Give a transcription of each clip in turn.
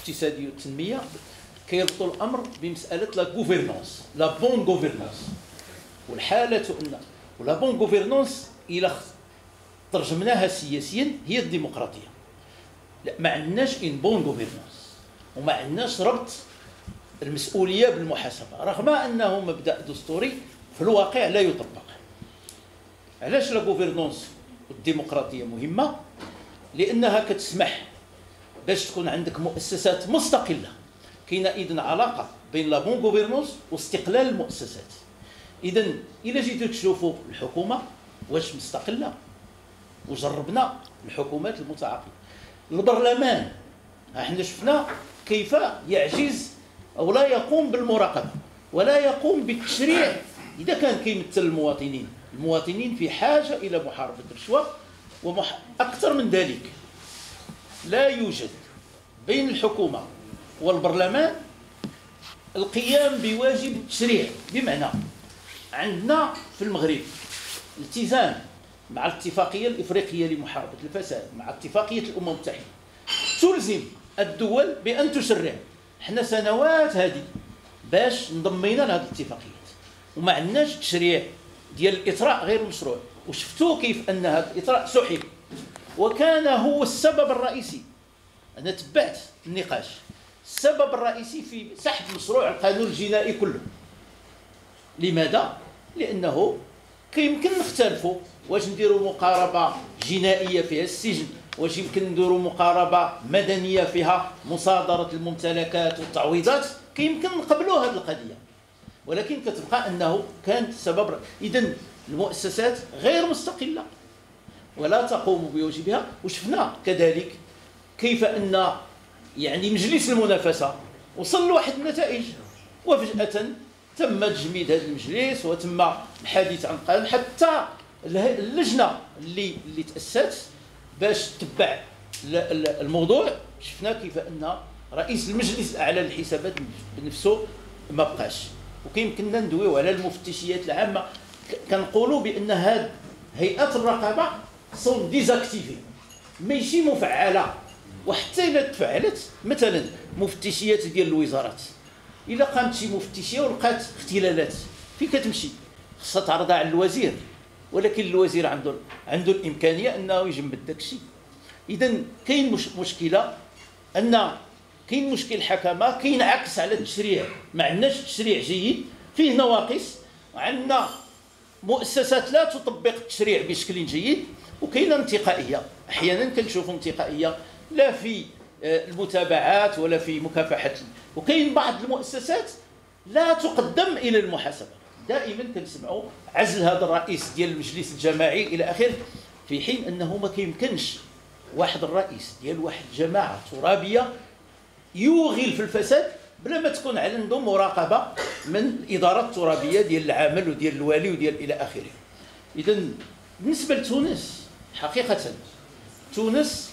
الاقتصاديه والتنميه كيربطوا الامر بمساله لا غوفرنونس، لا بون غوفرنونس. والحاله ان ولا بون غوفرنونس الى ترجمناها سياسيا هي الديمقراطيه. لا، ما عندناش ان بون غوفرنونس، وما عندناش ربط المسؤوليه بالمحاسبه، رغم انه مبدا دستوري في الواقع لا يطبق. علاش لا غوفرنونس والديمقراطيه مهمه؟ لانها كتسمح باش تكون عندك مؤسسات مستقله. كاينه اذن علاقه بين لا بون غوفرنونس واستقلال المؤسسات. اذا الا جيتوا تشوفوا الحكومه واش مستقله، وجربنا الحكومات المتعاقبه. البرلمان احنا شفنا كيف يعجز او لا يقوم بالمراقبه ولا يقوم بالتشريع اذا كان كيمثل المواطنين. المواطنين في حاجه الى محاربه الرشوه اكثر من ذلك. لا يوجد بين الحكومه والبرلمان القيام بواجب التشريع. بمعنى عندنا في المغرب التزام مع الاتفاقيه الافريقيه لمحاربه الفساد، مع اتفاقيه الامم المتحده، تلزم الدول بان تشرع. حنا سنوات هذه باش انضمينا لهذه الاتفاقيات وما عندناش تشريع ديال الاطراء غير مشروع. وشفتوا كيف ان هذا الاطراء سحب، وكان هو السبب الرئيسي. انا تبعت النقاش، السبب الرئيسي في سحب مشروع القانون الجنائي كله. لماذا؟ لانه كيمكن نختلفوا واش نديروا مقاربه جنائيه فيها السجن، واش يمكن نديروا مقاربه مدنيه فيها مصادره الممتلكات والتعويضات، كيمكن نقبلوا هذه القضيه. ولكن كتبقى انه كان سبب. اذا المؤسسات غير مستقله ولا تقوم بواجبها. وشفنا كذلك كيف ان يعني مجلس المنافسه وصل لواحد النتائج، وفجاه تم تجميد هذا المجلس وتم الحديث عن القانون. حتى اللجنه اللي تاسست باش تتبع الموضوع، شفنا كيف ان رئيس المجلس الاعلى للحسابات بنفسه ما بقاش. وكيمكننا ندويو على المفتشيات العامه، كنقولوا بان هاد هيئات الرقابه سون ديزاكتيفي، ماشي مفعله. وحتى الا تفعلت مثلا مفتشيات ديال الوزارات، الا قامت شي مفتشيه ولقات اختلالات فين كتمشي؟ خصها تعرضها على الوزير، ولكن الوزير عنده الامكانيه انه يجمد داك الشيء. اذا كاين مشكله، ان كاين مشكل حكمه كينعكس على التشريع. ما عندناش تشريع جيد، فيه نواقص، وعندنا مؤسسات لا تطبق التشريع بشكل جيد، وكاينه انتقائيه. احيانا كنشوفوا انتقائيه لا في المتابعات ولا في مكافحه. وكاين بعض المؤسسات لا تقدم الى المحاسبه. دائما كنسمعوا عزل هذا الرئيس ديال المجلس الجماعي الى اخره، في حين انه ما كيمكنش واحد الرئيس ديال واحد الجماعه ترابيه يوغل في الفساد بلا ما تكون عنده مراقبه من الادارات الترابيه ديال العمل وديال الوالي وديال الى اخره. اذا بالنسبه لتونس، حقيقه تونس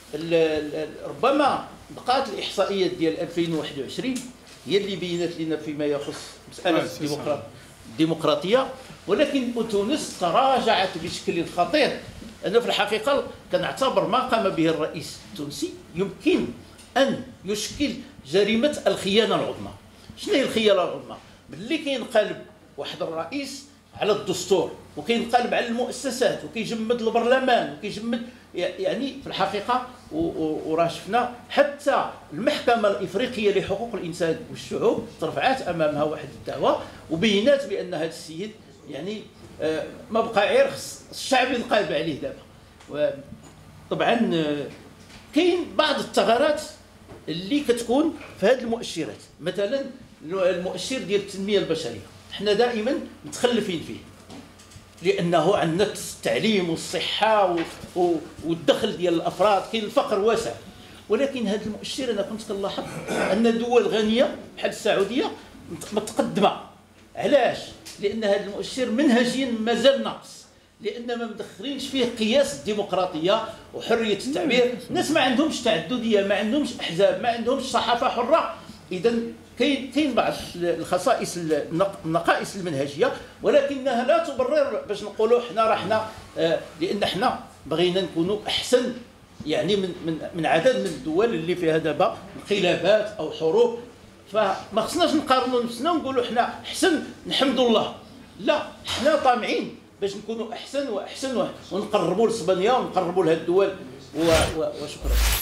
ربما بقات الاحصائيات ديال 2021 هي اللي بينت لنا فيما يخص مساله الديمقراطيه، ولكن تونس تراجعت بشكل خطير. انا في الحقيقه كنعتبر ما قام به الرئيس التونسي يمكن ان يشكل جريمه الخيانه العظمى. شنو هي الخيانه العظمى؟ باللي كينقلب واحد الرئيس على الدستور، وكينقلب على المؤسسات، وكيجمد البرلمان، وكيجمد يعني في الحقيقه. وراه شفنا حتى المحكمه الافريقيه لحقوق الانسان والشعوب ترفعات امامها واحد الدعوه وبينات بان هذا السيد يعني ما بقى غير الشعب ينقلب عليه دابا. طبعا كاين بعض الثغرات اللي كتكون في هذه المؤشرات. مثلا المؤشر ديال التنميه البشريه حنا دائما متخلفين فيه، لانه عندنا التعليم والصحه والدخل ديال الافراد، كاين الفقر واسع. ولكن هذا المؤشر انا كنت كنلاحظ ان دول غنيه بحال السعوديه متقدمه. علاش؟ لان هذا المؤشر منهجيا مازال ناقص، لان ما مدخلينش فيه قياس الديمقراطيه وحريه التعبير. الناس ما عندهمش تعدديه، ما عندهمش احزاب، ما عندهمش صحافه حره. اذا كاين بعض الخصائص النقائص المنهجيه، ولكنها لا تبرر باش نقولوا حنا رحنا لان حنا بغينا نكونوا احسن يعني من عدد من الدول اللي فيها دابا انقلابات او حروب. فما خصناش نقارنوا نفسنا ونقولوا حنا احسن نحمد الله، لا، حنا طامعين باش نكونوا احسن واحسن ونقربوا لاسبانيا ونقربوا لهذه الدول. وشكرا.